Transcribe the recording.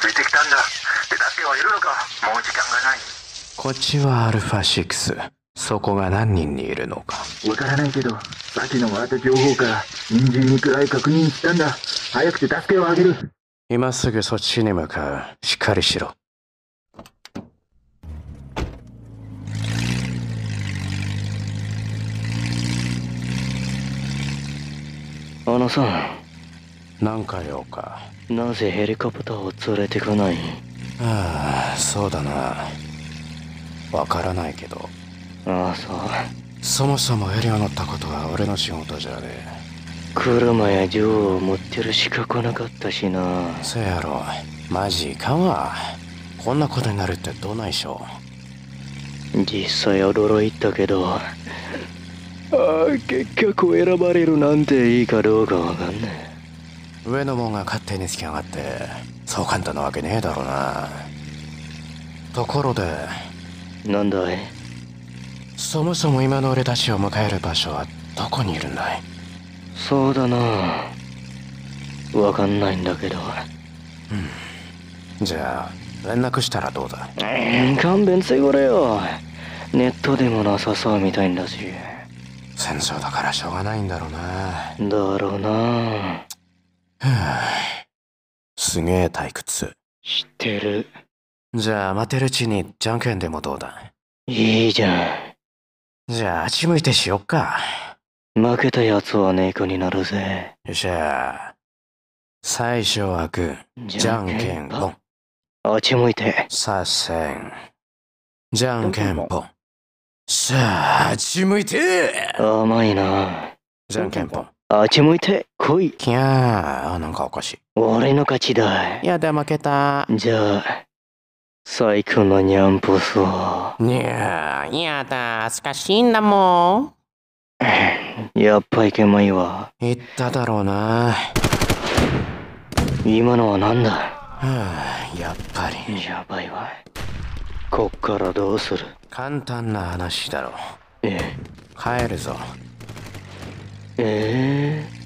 ついてきたんだ。手助けはいるのか。もう時間がない。 こっちはアルファ6。そこが何人にいるのか。 わからないけど、バチのもらった情報から人参にくらい確認したんだ。早くて助けをあげる。 今すぐそっちに向かう。しっかりしろ。 あのさ、 なんか用か。 なぜヘリコプターを連れてこない？ ああ、そうだな。わからないけど。 ああ、そう。 そもそもヘリを乗ったことは俺の仕事じゃね車や銃を持ってる資格なかったしな。 え。せやろ。マジいかんわ。こんなことになるってどないしょ。 実際驚いたけど、結局選ばれるなんていいかどうかわかんね上のもんが勝手につきやがって、そう簡単なわけねえだろうな。ところで、 え。なんだい？ そもそも今の俺たちを迎える場所はどこにいるんだい？ そうだな。わかんないんだけど。 じゃあ、連絡したらどうだ？ 勘弁してくれよ。ネットでもなさそうみたいだし。 戦争だからしょうがないんだろうな。 だろうな。 すげえ退屈。 知ってる。 じゃあ待てるうちにじゃんけんでもどうだ？ いいじゃじゃああっち向いてしよっか。 ん。負けたやつは猫になるぜ。 よっしゃ。最初はグー、じゃんけんポン。 あっち向いて。 さっせん。じゃんけんポン。さあ、あっち向いて。 甘いな。 じゃんけんポン。 あっち向いて来い。 きゃー、なんかおかし俺の勝ちだ。 い。やだ、負けた。 じゃあ最高のニャンプスを。 にゃー、やだ、恥ずかしいんだもやっぱいけまいわ。 ん。言っただろうな。 今のはなんだ？ はあ、やっぱり。 やばいわ。こっからどうする？ 簡単な話だろ。 え帰るぞ。 え